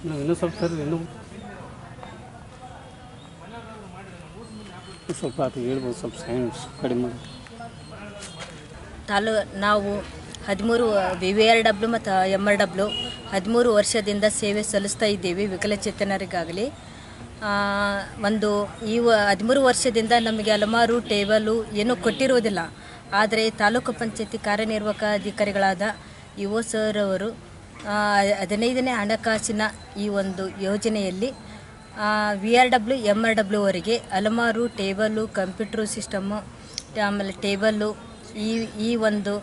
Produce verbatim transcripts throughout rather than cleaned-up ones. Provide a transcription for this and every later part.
ಇನ್ನೂ ಸ್ವಲ್ಪ ಸರ್ ಇನ್ನೂ ಸ್ವಲ್ಪ ಅದು ಹೇಳ್ಬೋದು ಸ್ವಲ್ಪ ಸೈನ್ಸ್ ಕಡಿಮೆ ತಾಲೂ ನಾವು ಹದಿಮೂರು ವಿ ವಿ ಆರ್ ಡಬ್ಲ್ಯೂ ಮತ್ತು ಎಮ್ ಆರ್ ಡಬ್ಲ್ಯೂ ಹದಿಮೂರು ವರ್ಷದಿಂದ ಸೇವೆ ಸಲ್ಲಿಸ್ತಾ ಇದ್ದೀವಿ ವಿಕಲಚೇತನರಿಗಾಗಲಿ. ಒಂದು ಈ ಹದಿಮೂರು ವರ್ಷದಿಂದ ನಮಗೆ ಹಲವಾರು ಟೇಬಲು ಏನೂ ಕೊಟ್ಟಿರುವುದಿಲ್ಲ. ಆದರೆ ತಾಲೂಕು ಪಂಚಾಯತಿ ಕಾರ್ಯನಿರ್ವಾಹಕ ಅಧಿಕಾರಿಗಳಾದ ಇ ಒ ಸರ್ ಅವರು ಹದಿನೈದನೇ ಹಣಕಾಸಿನ ಈ ಒಂದು ಯೋಜನೆಯಲ್ಲಿ V R W M R W ಅವರಿಗೆ ಹಲವಾರು ಟೇಬಲು, ಕಂಪ್ಯೂಟ್ರು ಸಿಸ್ಟಮ್ಮು, ಆಮೇಲೆ ಟೇಬಲ್ಲು ಈ ಈ ಒಂದು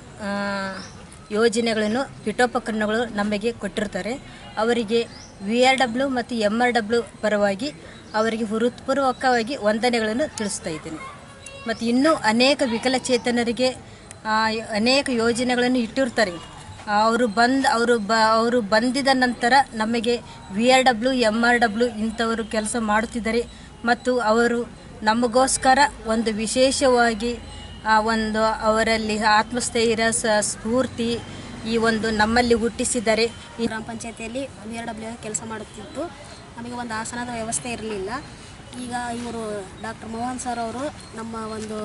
ಯೋಜನೆಗಳನ್ನು ಪೀಠೋಪಕರಣಗಳು ನಮಗೆ ಕೊಟ್ಟಿರ್ತಾರೆ. ಅವರಿಗೆ ವಿ ಆರ್ ಡಬ್ಲ್ಯೂ ಮತ್ತು ಎಮ್ ಆರ್ ಡಬ್ಲ್ಯೂ ಪರವಾಗಿ ಅವರಿಗೆ ಹೃತ್ಪೂರ್ವಕವಾಗಿ ವಂದನೆಗಳನ್ನು ತಿಳಿಸ್ತಾ ಇದ್ದೀನಿ. ಮತ್ತು ಇನ್ನೂ ಅನೇಕ ವಿಕಲಚೇತನರಿಗೆ ಅನೇಕ ಯೋಜನೆಗಳನ್ನು ಇಟ್ಟಿರ್ತಾರೆ. ಅವರು ಬಂದು ಅವರು ಬ ಅವರು ಬಂದಿದ ನಂತರ ನಮಗೆ V R W M R W ಇಂಥವರು ಕೆಲಸ ಮಾಡುತ್ತಿದ್ದಾರೆ. ಮತ್ತು ಅವರು ನಮಗೋಸ್ಕರ ಒಂದು ವಿಶೇಷವಾಗಿ ಒಂದು ಅವರಲ್ಲಿ ಆತ್ಮಸ್ಥೈರ್ಯ ಸ ಸ್ಫೂರ್ತಿ ಈ ಒಂದು ನಮ್ಮಲ್ಲಿ ಹುಟ್ಟಿಸಿದ್ದಾರೆ. ಈ ಗ್ರಾಮ ಪಂಚಾಯತಿಯಲ್ಲಿ ವಿ ಆರ್ ಡಬ್ಲ್ಯೂ ಕೆಲಸ ಮಾಡುತ್ತಿದ್ದು ನಮಗೆ ಒಂದು ಆಸನದ ವ್ಯವಸ್ಥೆ ಇರಲಿಲ್ಲ. ಈಗ ಇವರು ಡಾಕ್ಟರ್ ಮೋಹನ್ ಸರ್ ಅವರು ನಮ್ಮ ಒಂದು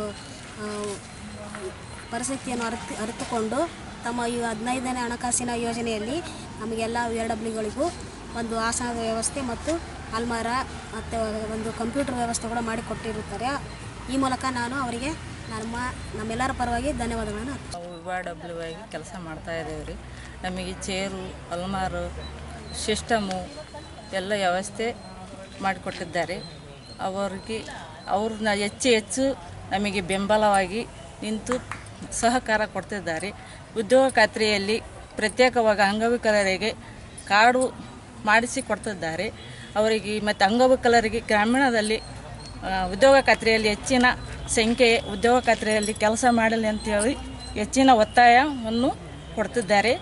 ಪರಿಸ್ಥಿತಿಯನ್ನು ಅರಿತು ಅರಿತುಕೊಂಡು ತಮ್ಮ ಈ ಹದಿನೈದನೇ ಹಣಕಾಸಿನ ಯೋಜನೆಯಲ್ಲಿ ನಮಗೆಲ್ಲ ವಿ ಆರ್ ಡಬ್ಲ್ಯೂಗಳಿಗೂ ಒಂದು ಆಸನದ ವ್ಯವಸ್ಥೆ ಮತ್ತು ಅಲ್ಮಾರ ಮತ್ತು ಒಂದು ಕಂಪ್ಯೂಟರ್ ವ್ಯವಸ್ಥೆ ಕೂಡ ಮಾಡಿಕೊಟ್ಟಿರುತ್ತಾರೆ. ಈ ಮೂಲಕ ನಾನು ಅವರಿಗೆ ನಮ್ಮ ನಮ್ಮೆಲ್ಲರ ಪರವಾಗಿ ಧನ್ಯವಾದಗಳನ್ನು. ನಾವು ವಿ ಆರ್ ಡಬ್ಲ್ಯೂ ಆಗಿ ಕೆಲಸ ಮಾಡ್ತಾ ಇದ್ದೇವೆ ರೀ. ನಮಗೆ ಚೇರು, ಅಲ್ಮಾರು, ಸಿಸ್ಟಮು ಎಲ್ಲ ವ್ಯವಸ್ಥೆ ಮಾಡಿಕೊಟ್ಟಿದ್ದಾರೆ. ಅವರಿಗೆ ಅವ್ರನ್ನ ಹೆಚ್ಚು ಹೆಚ್ಚು ನಮಗೆ ಬೆಂಬಲವಾಗಿ ನಿಂತು ಸಹಕಾರ ಕೊಡ್ತಿದ್ದಾರೆ. ಉದ್ಯೋಗ ಖಾತ್ರಿಯಲ್ಲಿ ಪ್ರತ್ಯೇಕವಾಗಿ ಅಂಗವಿಕಲರಿಗೆ ಕಾರ್ಡು ಮಾಡಿಸಿ ಕೊಡ್ತಿದ್ದಾರೆ. ಅವರಿಗೆ ಮತ್ತು ಅಂಗವಿಕಲರಿಗೆ ಗ್ರಾಮೀಣದಲ್ಲಿ ಉದ್ಯೋಗ ಖಾತ್ರಿಯಲ್ಲಿ ಹೆಚ್ಚಿನ ಸಂಖ್ಯೆ ಉದ್ಯೋಗ ಖಾತ್ರಿಯಲ್ಲಿ ಕೆಲಸ ಮಾಡಲಿ ಅಂತೇಳಿ ಹೆಚ್ಚಿನ ಒತ್ತಾಯವನ್ನು ಕೊಡ್ತಿದ್ದಾರೆ.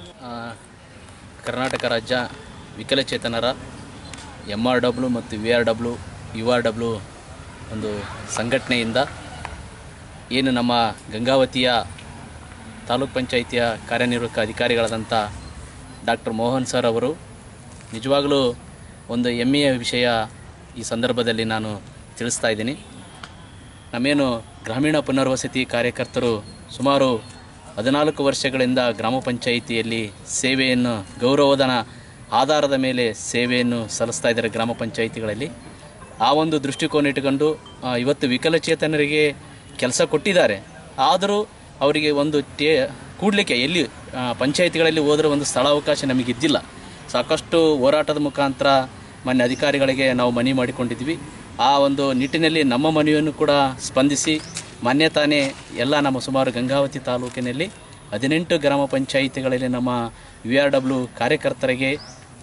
ಕರ್ನಾಟಕ ರಾಜ್ಯ ವಿಕಲಚೇತನರ ಎಮ್ ಆರ್ ಡಬ್ಲ್ಯೂ ಮತ್ತು V R W U R W ಒಂದು ಸಂಘಟನೆಯಿಂದ ಏನು ನಮ್ಮ ಗಂಗಾವತಿಯ ತಾಲೂಕ್ ಪಂಚಾಯಿತಿಯ ಕಾರ್ಯನಿರ್ವಾಹಕ ಅಧಿಕಾರಿಗಳಾದಂಥ ಡಾಕ್ಟರ್ ಮೋಹನ್ ಸರ್ ಅವರು ನಿಜವಾಗಲೂ ಒಂದು ಹೆಮ್ಮೆಯ ವಿಷಯ ಈ ಸಂದರ್ಭದಲ್ಲಿ ನಾನು ತಿಳಿಸ್ತಾ ಇದ್ದೀನಿ. ನಮ್ಮೇನು ಗ್ರಾಮೀಣ ಪುನರ್ವಸತಿ ಕಾರ್ಯಕರ್ತರು ಸುಮಾರು ಹದಿನಾಲ್ಕು ವರ್ಷಗಳಿಂದ ಗ್ರಾಮ ಪಂಚಾಯಿತಿಯಲ್ಲಿ ಸೇವೆಯನ್ನು ಗೌರವಧನ ಆಧಾರದ ಮೇಲೆ ಸೇವೆಯನ್ನು ಸಲ್ಲಿಸ್ತಾ ಇದ್ದಾರೆ ಗ್ರಾಮ ಪಂಚಾಯಿತಿಗಳಲ್ಲಿ. ಆ ಒಂದು ದೃಷ್ಟಿಕೋನ ಇಟ್ಟುಕೊಂಡು ಇವತ್ತು ವಿಕಲಚೇತನರಿಗೆ ಕೆಲಸ ಕೊಟ್ಟಿದ್ದಾರೆ. ಆದರೂ ಅವರಿಗೆ ಒಂದು ಟೇ ಕೂಡಲಿಕ್ಕೆ ಎಲ್ಲಿ ಪಂಚಾಯಿತಿಗಳಲ್ಲಿ ಹೋದರೆ ಒಂದು ಸ್ಥಳಾವಕಾಶ ನಮಗಿದ್ದಿಲ್ಲ. ಸಾಕಷ್ಟು ಹೋರಾಟದ ಮುಖಾಂತರ ಮಾನ್ಯ ಅಧಿಕಾರಿಗಳಿಗೆ ನಾವು ಮನವಿ ಮಾಡಿಕೊಂಡಿದ್ವಿ. ಆ ಒಂದು ನಿಟ್ಟಿನಲ್ಲಿ ನಮ್ಮ ಮನವಿಯನ್ನು ಕೂಡ ಸ್ಪಂದಿಸಿ ಮಾನ್ಯ ತಾನೇ ಎಲ್ಲ ನಮ್ಮ ಸುಮಾರು ಗಂಗಾವತಿ ತಾಲೂಕಿನಲ್ಲಿ ಹದಿನೆಂಟು ಗ್ರಾಮ ಪಂಚಾಯಿತಿಗಳಲ್ಲಿ ನಮ್ಮ ವಿ ಆರ್ ಡಬ್ಲ್ಯೂ ಕಾರ್ಯಕರ್ತರಿಗೆ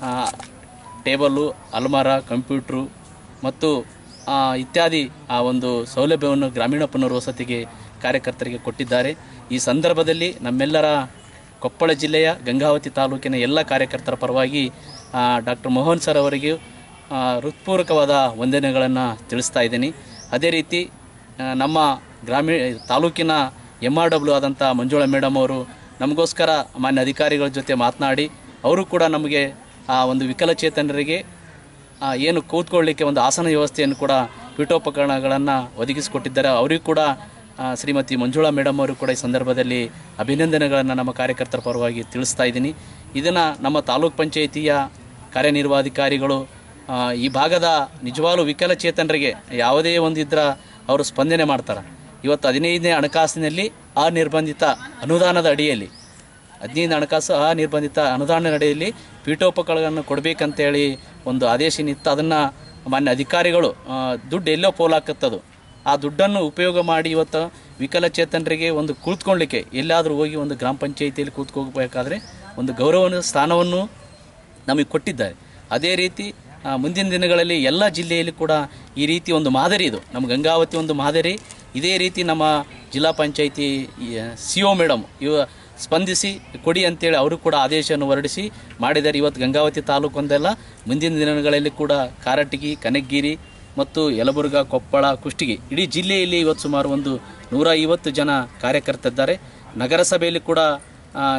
ಟೇಬಲ್ಲು, ಅಲ್ಮಾರ, ಕಂಪ್ಯೂಟ್ರು ಮತ್ತು ಇತ್ಯಾದಿ ಆ ಒಂದು ಸೌಲಭ್ಯವನ್ನು ಗ್ರಾಮೀಣ ಪುನರ್ವಸತಿಗೆ ಕಾರ್ಯಕರ್ತರಿಗೆ ಕೊಟ್ಟಿದ್ದಾರೆ. ಈ ಸಂದರ್ಭದಲ್ಲಿ ನಮ್ಮೆಲ್ಲರ ಕೊಪ್ಪಳ ಜಿಲ್ಲೆಯ ಗಂಗಾವತಿ ತಾಲೂಕಿನ ಎಲ್ಲ ಕಾರ್ಯಕರ್ತರ ಪರವಾಗಿ ಡಾಕ್ಟರ್ ಮೋಹನ್ ಸರ್ ಅವರಿಗೆ ಹೃತ್ಪೂರ್ವಕವಾದ ವಂದನೆಗಳನ್ನು ತಿಳಿಸ್ತಾ ಇದ್ದೀನಿ. ಅದೇ ರೀತಿ ನಮ್ಮ ಗ್ರಾಮೀಣ ತಾಲೂಕಿನ ಎಮ್ ಆರ್ ಡಬ್ಲ್ಯೂ ಆದಂಥ ಮಂಜುಳಾ ಮೇಡಮ್ ಅವರು ನಮಗೋಸ್ಕರ ಮಾನ್ಯ ಅಧಿಕಾರಿಗಳ ಜೊತೆ ಮಾತನಾಡಿ ಅವರು ಕೂಡ ನಮಗೆ ಆ ಒಂದು ವಿಕಲಚೇತನರಿಗೆ ಏನು ಕೂತ್ಕೊಳ್ಳಿಕ್ಕೆ ಒಂದು ಆಸನ ವ್ಯವಸ್ಥೆಯನ್ನು ಕೂಡ ಪೀಠೋಪಕರಣಗಳನ್ನು ಒದಗಿಸಿಕೊಟ್ಟಿದ್ದಾರೆ. ಅವರಿಗೂ ಕೂಡ ಶ್ರೀಮತಿ ಮಂಜುಳಾ ಮೇಡಮ್ ಅವರು ಕೂಡ ಈ ಸಂದರ್ಭದಲ್ಲಿ ಅಭಿನಂದನೆಗಳನ್ನು ನಮ್ಮ ಕಾರ್ಯಕರ್ತರ ಪರವಾಗಿ ತಿಳಿಸ್ತಾ ಇದ್ದೀನಿ. ಇದನ್ನು ನಮ್ಮ ತಾಲೂಕ್ ಪಂಚಾಯಿತಿಯ ಕಾರ್ಯನಿರ್ವಾಹಾಧಿಕಾರಿಗಳು ಈ ಭಾಗದ ನಿಜವಾಗ್ಲೂ ವಿಕಲಚೇತನರಿಗೆ ಯಾವುದೇ ಒಂದು ಇದ್ರೆ ಅವರು ಸ್ಪಂದನೆ ಮಾಡ್ತಾರೆ. ಇವತ್ತು ಹದಿನೈದನೇ ಹಣಕಾಸಿನಲ್ಲಿ ಅನಿರ್ಬಂಧಿತ ಅನುದಾನದ ಅಡಿಯಲ್ಲಿ ಹದಿನೈದು ಹಣಕಾಸು ಅನಿರ್ಬಂಧಿತ ಅನುದಾನದ ಅಡಿಯಲ್ಲಿ ಪೀಠೋಪಕರಣಗಳನ್ನು ಕೊಡಬೇಕಂತೇಳಿ ಒಂದು ಆದೇಶ ನಿಂತು ಅದನ್ನು ಮಾನ್ಯ ಅಧಿಕಾರಿಗಳು ದುಡ್ಡು ಎಲ್ಲೋ ಪೋಲಾಕತ್ತದು ಆ ದುಡ್ಡನ್ನು ಉಪಯೋಗ ಮಾಡಿ ಇವತ್ತು ವಿಕಲಚೇತನರಿಗೆ ಒಂದು ಕೂತ್ಕೊಳ್ಳಿಕ್ಕೆ ಎಲ್ಲಾದರೂ ಹೋಗಿ ಒಂದು ಗ್ರಾಮ ಪಂಚಾಯಿತಿಯಲ್ಲಿ ಕೂತ್ಕೋಬೇಕಾದ್ರೆ ಒಂದು ಗೌರವ ಸ್ಥಾನವನ್ನು ನಮಗೆ ಕೊಟ್ಟಿದ್ದಾರೆ. ಅದೇ ರೀತಿ ಮುಂದಿನ ದಿನಗಳಲ್ಲಿ ಎಲ್ಲ ಜಿಲ್ಲೆಯಲ್ಲಿ ಕೂಡ ಈ ರೀತಿ ಒಂದು ಮಾದರಿ ಇದು ನಮ್ಮ ಗಂಗಾವತಿ ಒಂದು ಮಾದರಿ. ಇದೇ ರೀತಿ ನಮ್ಮ ಜಿಲ್ಲಾ ಪಂಚಾಯಿತಿ ಸಿ ಒ ಮೇಡಮ್ ಇವ ಸ್ಪಂದಿಸಿ ಕೊಡಿ ಅಂತೇಳಿ ಅವರು ಕೂಡ ಆದೇಶವನ್ನು ಹೊರಡಿಸಿ ಮಾಡಿದ್ದಾರೆ. ಇವತ್ತು ಗಂಗಾವತಿ ತಾಲೂಕೊಂದೆಲ್ಲ ಮುಂದಿನ ದಿನಗಳಲ್ಲಿ ಕೂಡ ಕಾರಟಗಿ, ಕನಕಗಿರಿ ಮತ್ತು ಯಲಬುರ್ಗಾ, ಕೊಪ್ಪಳ, ಕುಷ್ಟಗಿ ಇಡೀ ಜಿಲ್ಲೆಯಲ್ಲಿ ಇವತ್ತು ಸುಮಾರು ಒಂದು ನೂರ ಐವತ್ತು ಜನ ಕಾರ್ಯಕರ್ತರಿದ್ದಾರೆ. ನಗರಸಭೆಯಲ್ಲಿ ಕೂಡ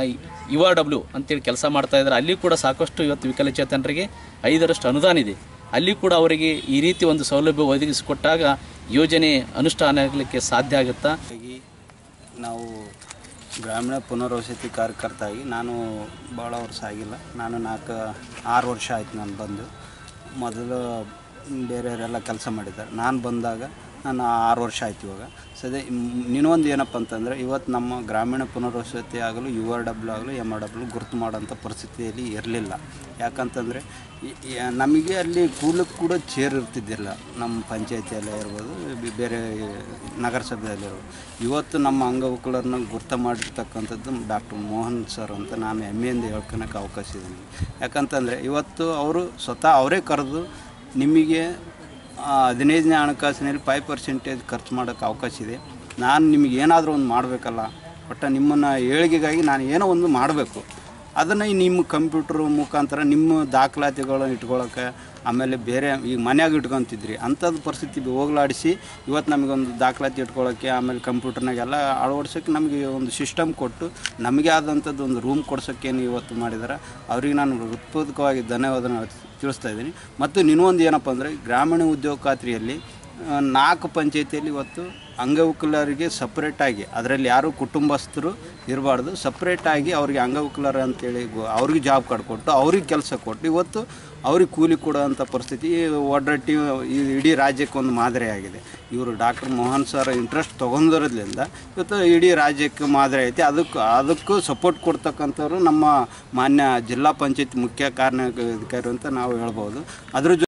ಯುವ ಡಬ್ಲ್ಯೂ ಅಂತೇಳಿ ಕೆಲಸ ಮಾಡ್ತಾ ಇದ್ದಾರೆ. ಅಲ್ಲಿ ಕೂಡ ಸಾಕಷ್ಟು ಇವತ್ತು ವಿಕಲಚೇತನರಿಗೆ ಐದರಷ್ಟು ಅನುದಾನ ಇದೆ. ಅಲ್ಲಿ ಕೂಡ ಅವರಿಗೆ ಈ ರೀತಿ ಒಂದು ಸೌಲಭ್ಯ ಒದಗಿಸಿಕೊಟ್ಟಾಗ ಯೋಜನೆ ಅನುಷ್ಠಾನ ಆಗಲಿಕ್ಕೆ ಸಾಧ್ಯ ಆಗುತ್ತಾ? ನಾವು ಗ್ರಾಮೀಣ ಪುನರ್ವಸತಿ ಕಾರ್ಯಕರ್ತ ಆಗಿ ನಾನು ಭಾಳ ವರ್ಷ ಆಗಿಲ್ಲ. ನಾನು ನಾಲ್ಕು ಆರು ವರ್ಷ ಆಯ್ತು ನಾನು ಬಂದು. ಮೊದಲು ಬೇರೆಯವರೆಲ್ಲ ಕೆಲಸ ಮಾಡಿದ್ದಾರೆ. ನಾನು ಬಂದಾಗ ನಾನು ಆರು ವರ್ಷ ಆಯ್ತು. ಇವಾಗ ಸದ್ಯ ಇನ್ನೊಂದು ಏನಪ್ಪ ಅಂತಂದರೆ, ಇವತ್ತು ನಮ್ಮ ಗ್ರಾಮೀಣ ಪುನರ್ವಸತಿ ಆಗಲು ಯು ಆರ್ ಡಬ್ಲ್ಯೂ ಆಗಲು ಎಮ್ ಆರ್ ಡಬ್ಲ್ಯೂ ಗುರುತು ಮಾಡೋಂಥ ಪರಿಸ್ಥಿತಿಯಲ್ಲಿ ಇರಲಿಲ್ಲ. ಯಾಕಂತಂದರೆ ನಮಗೆ ಅಲ್ಲಿ ಕೂಲಕ್ಕೆ ಕೂಡ ಚೇರ್ ಇರ್ತಿದ್ದಿಲ್ಲ. ನಮ್ಮ ಪಂಚಾಯತಿಯಲ್ಲೇ ಇರ್ಬೋದು, ಬೇರೆ ನಗರಸಭೆಯಲ್ಲಿರ್ಬೋದು. ಇವತ್ತು ನಮ್ಮ ಅಂಗವಿಕಲರನ್ನ ಗುರ್ತು ಮಾಡಿರ್ತಕ್ಕಂಥದ್ದು ಡಾಕ್ಟರ್ ಮೋಹನ್ ಸರ್ ಅಂತ ನಾನು ಹೆಮ್ಮೆಯಿಂದ ಹೇಳ್ಕೊಳಕ್ಕೆ ಅವಕಾಶ ಇದೆ. ಯಾಕಂತಂದರೆ ಇವತ್ತು ಅವರು ಸ್ವತಃ ಅವರೇ ಕರೆದು ನಿಮಗೆ ಹದಿನೈದನೇ ಹಣಕಾಸಿನಲ್ಲಿ ಫೈವ್ ಪರ್ಸೆಂಟೇಜ್ ಖರ್ಚು ಮಾಡೋಕ್ಕೆ ಅವಕಾಶ ಇದೆ. ನಾನು ನಿಮಗೆ ಏನಾದರೂ ಒಂದು ಮಾಡಬೇಕಲ್ಲ, ಒಟ್ಟು ನಿಮ್ಮನ್ನು ಏಳಿಗೆಗಾಗಿ ನಾನು ಏನೋ ಒಂದು ಮಾಡಬೇಕು. ಅದನ್ನು ನಿಮ್ಮ ಕಂಪ್ಯೂಟ್ರ್ ಮುಖಾಂತರ ನಿಮ್ಮ ದಾಖಲಾತಿಗಳನ್ನ ಇಟ್ಕೊಳ್ಳೋಕೆ, ಆಮೇಲೆ ಬೇರೆ ಈಗ ಮನ್ಯಾಗ ಇಟ್ಕೊತಿದ್ರಿ ಅಂಥದ್ದು ಪರಿಸ್ಥಿತಿ ಹೋಗ್ಲಾಡಿಸಿ ಇವತ್ತು ನಮಗೊಂದು ದಾಖಲಾತಿ ಇಟ್ಕೊಳ್ಳೋಕ್ಕೆ, ಆಮೇಲೆ ಕಂಪ್ಯೂಟರ್ನಾಗೆಲ್ಲ ಅಳವಡಿಸೋಕ್ಕೆ ನಮಗೆ ಒಂದು ಸಿಸ್ಟಮ್ ಕೊಟ್ಟು ನಮಗೆ ಆದಂಥದ್ದು ಒಂದು ರೂಮ್ ಕೊಡ್ಸೋಕ್ಕೇನು ಇವತ್ತು ಮಾಡಿದ್ದಾರೆ. ಅವ್ರಿಗೆ ನಾನು ಹೃತ್ಪೂರ್ವಕವಾಗಿ ಧನ್ಯವಾದನ ತಿಳಿಸ್ತಾ ಇದ್ದೀನಿ. ಮತ್ತು ಇನ್ನೊಂದು ಏನಪ್ಪ ಅಂದರೆ, ಗ್ರಾಮೀಣ ಉದ್ಯೋಗ ಖಾತ್ರಿಯಲ್ಲಿ ನಾಲ್ಕು ಪಂಚಾಯತಿಯಲ್ಲಿ ಇವತ್ತು ಅಂಗವಿಕಲರಿಗೆ ಸಪ್ರೇಟಾಗಿ, ಅದರಲ್ಲಿ ಯಾರು ಕುಟುಂಬಸ್ಥರು ಇರಬಾರ್ದು, ಸಪ್ರೇಟಾಗಿ ಅವ್ರಿಗೆ ಅಂಗವಿಕಲರ ಅಂತೇಳಿ ಅವ್ರಿಗೆ ಜಾಬ್ ಕಾರ್ಡ್ ಕೊಟ್ಟು ಅವ್ರಿಗೆ ಕೆಲಸ ಕೊಟ್ಟು ಇವತ್ತು ಅವ್ರಿಗೆ ಕೂಲಿ ಕೊಡೋವಂಥ ಪರಿಸ್ಥಿತಿ ಒಡ್ರಟ್ಟಿ ಇಡೀ ರಾಜ್ಯಕ್ಕೆ ಒಂದು ಮಾದರಿಯಾಗಿದೆ. ಇವರು ಡಾಕ್ಟರ್ ಮೋಹನ್ ಸರ್ ಇಂಟ್ರೆಸ್ಟ್ ತೊಗೊಂಡಿರೋದ್ರಿಂದ ಇವತ್ತು ಇಡೀ ರಾಜ್ಯಕ್ಕೆ ಮಾದರಿ ಐತಿ. ಅದಕ್ಕೆ ಅದಕ್ಕೂ ಸಪೋರ್ಟ್ ಕೊಡ್ತಕ್ಕಂಥವ್ರು ನಮ್ಮ ಮಾನ್ಯ ಜಿಲ್ಲಾ ಪಂಚಾಯತ್ ಮುಖ್ಯ ಕಾರ್ಯನಿರ್ವಹಣಾಧಿಕಾರಿ ಅಂತ ನಾವು ಹೇಳ್ಬೋದು. ಅದ್ರ